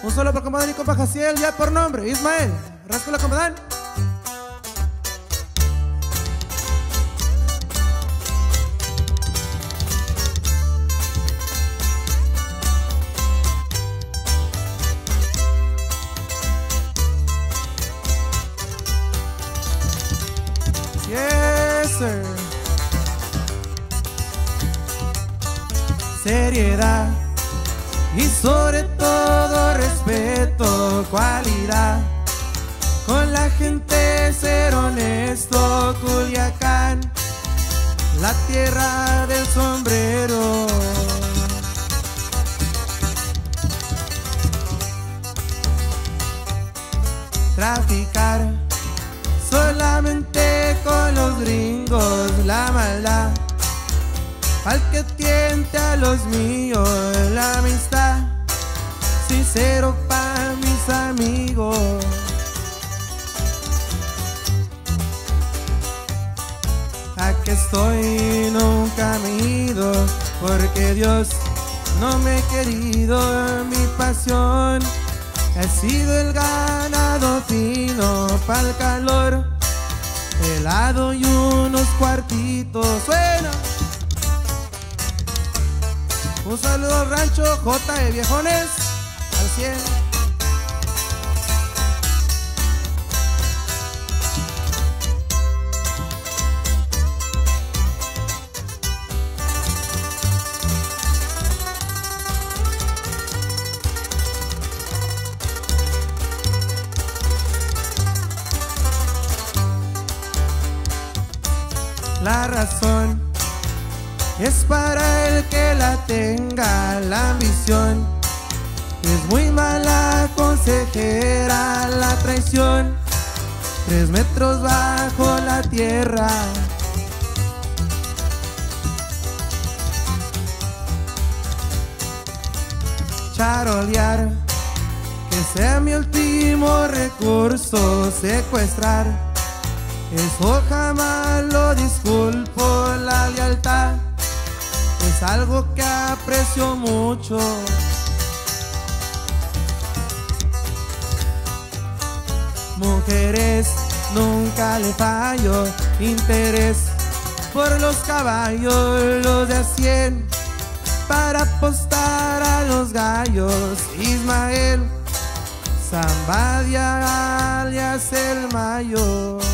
Un solo por compadre y compa Jaciel, ya por nombre, Ismael. Rascula, compadre. Yes, sir. Seriedad y sobre todo respeto, cualidad. Con la gente ser honesto, Culiacán, la tierra del sombrero. Traficar solamente con los gringos, la maldad. Al que tiente a los míos, la amistad, sincero pa' mis amigos. Aquí estoy, nunca me he ido, porque Dios no me ha querido. Mi pasión ha sido el ganado fino, pa'l calor, helado y unos cuartitos. Suena. Un saludo al rancho J de Viejones, al 100. La razón es para el que la tenga, la ambición es muy mala consejera, la traición 3 metros bajo la tierra. Charolear, que sea mi último recurso, secuestrar, eso jamás lo disculpo. La lealtad es algo que aprecio mucho. Mujeres nunca le fallo, interés por los caballos, los de a 100 para apostar a los gallos. Ismael Zambadia alias el Mayor.